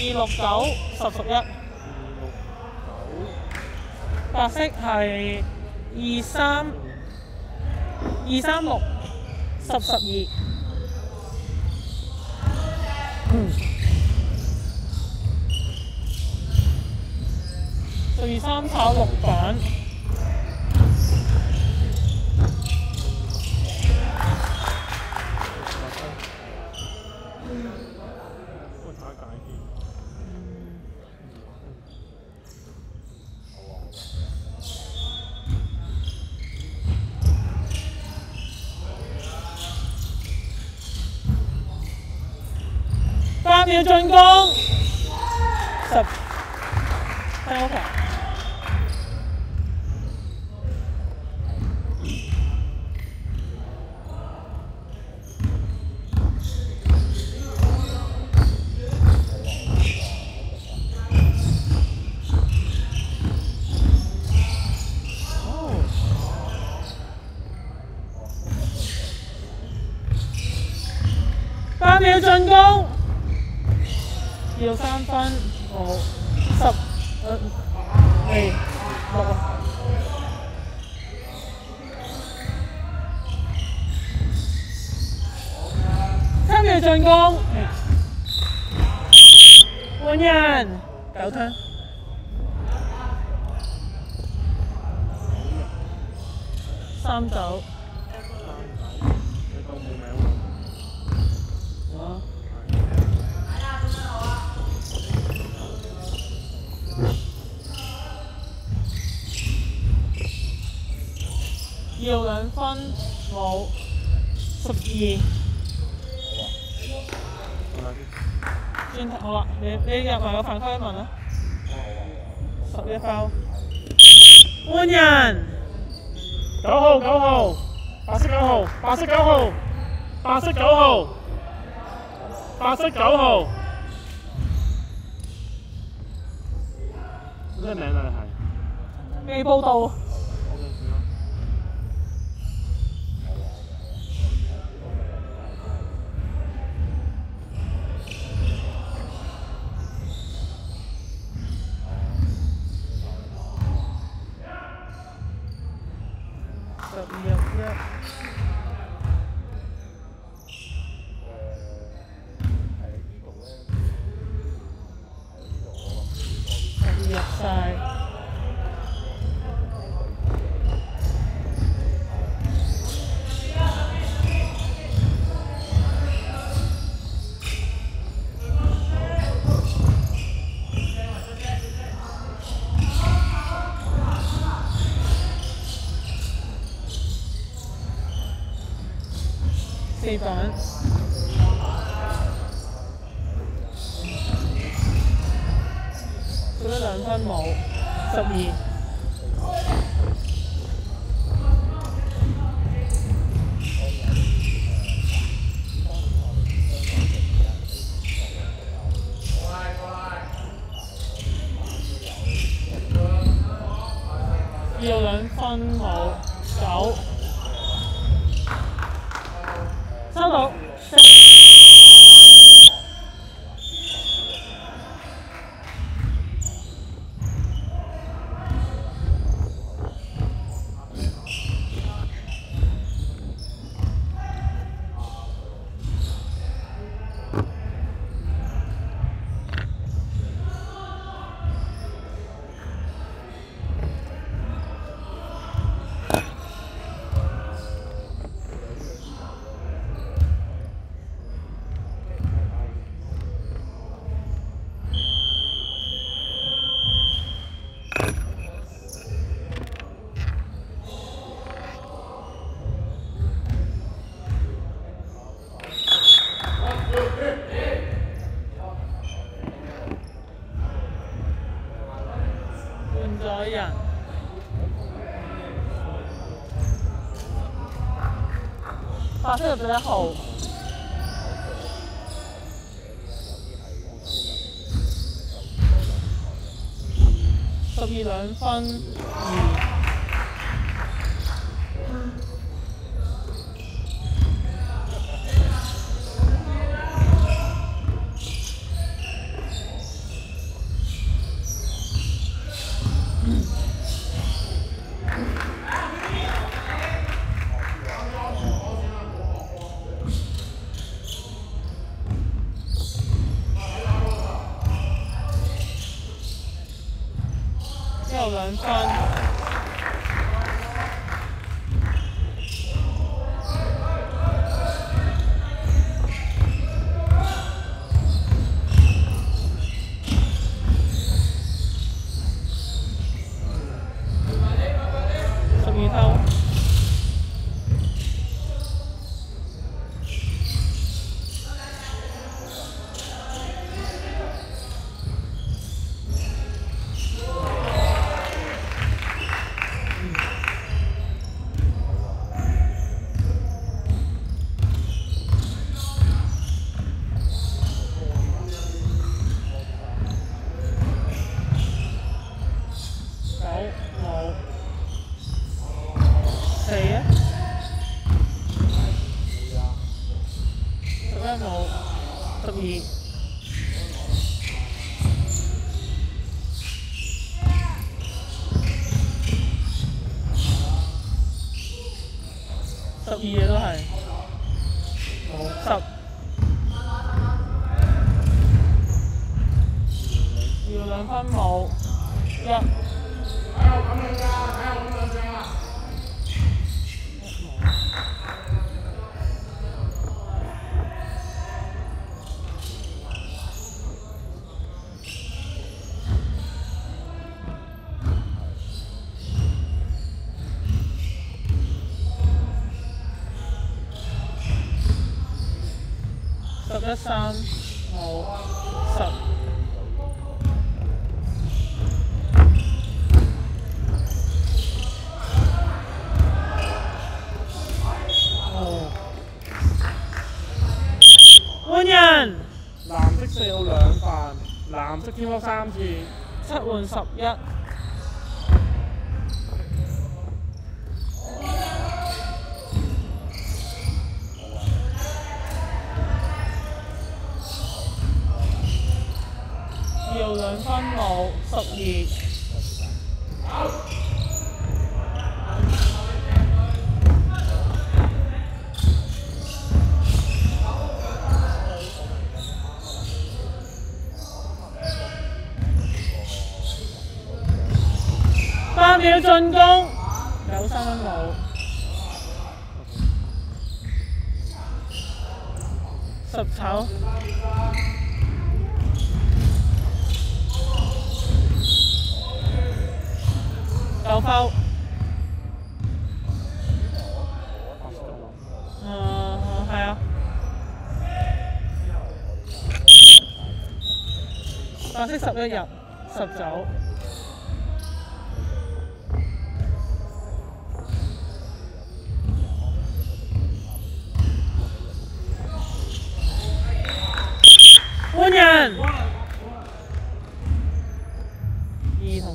269、10、11。白色係236、10、12。13炒6板。8秒進攻，10，聽 OK。8秒進攻。要3分，5、10、2、6啊！3秒進攻，換人，9分。39。要2分冇12。轉頭好啦，你入埋個犯規問啦。11包。換人。9號，白色9號，白色9號，白色9號，白色9號。咩名啊？你係？未報道。入晒。4板。做咗2分冇，12。要2分冇，9。收到。換咗人。白色入咗1號。12 2分2。 有2分。12偷。12嘅都係，10要2分冇1。11-3冇10。換人。 藍色4有2犯，藍色天波3次。 7換11。要2分冇12。8秒進攻，有3分冇。10炒。9分。係啊。白色11入，10走。換人。2同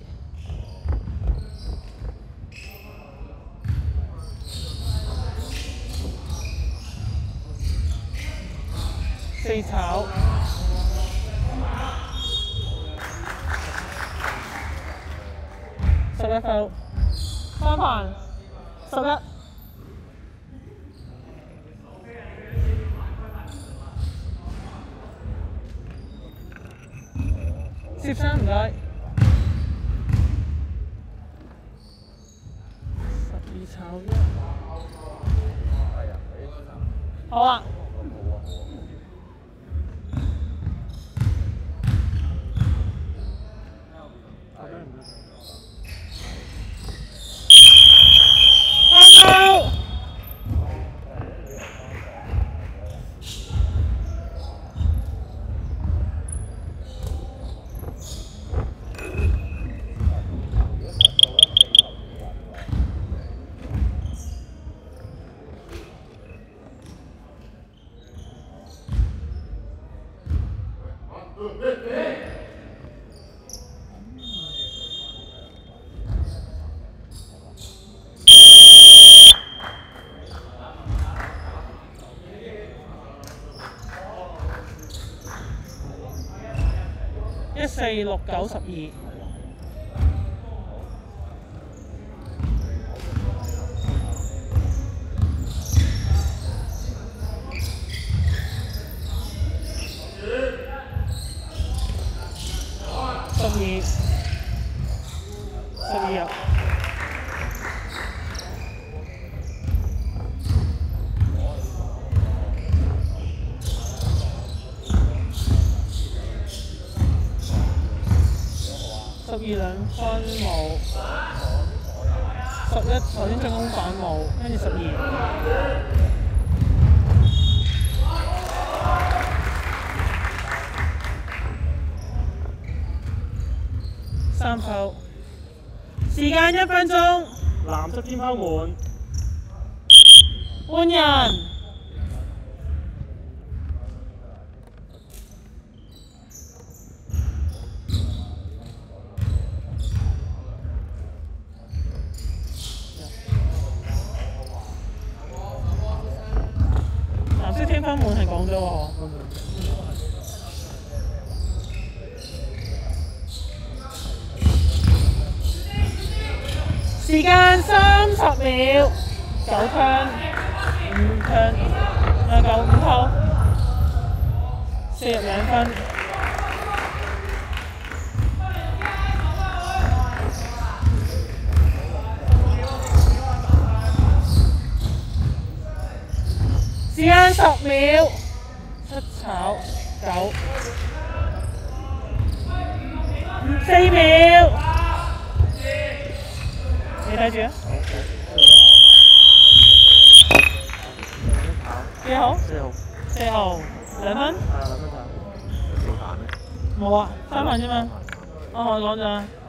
4。4炒。11分。3盤。11。13唔該。12炒1。好啊。14、6、9、12。12。 12兩分冇，11頭先進攻反冇，跟住12。3球，時間1分鐘。 藍色天拋滿。 換人。藍色天拋滿係講咗喎。時間30秒，9槍，5槍，5球，4入2分。時間10秒，7炒9，4秒。你睇住啊！幾號？4號，2分。 2分咋？4板咩？ 冇啊，3分啫嘛。我講咋。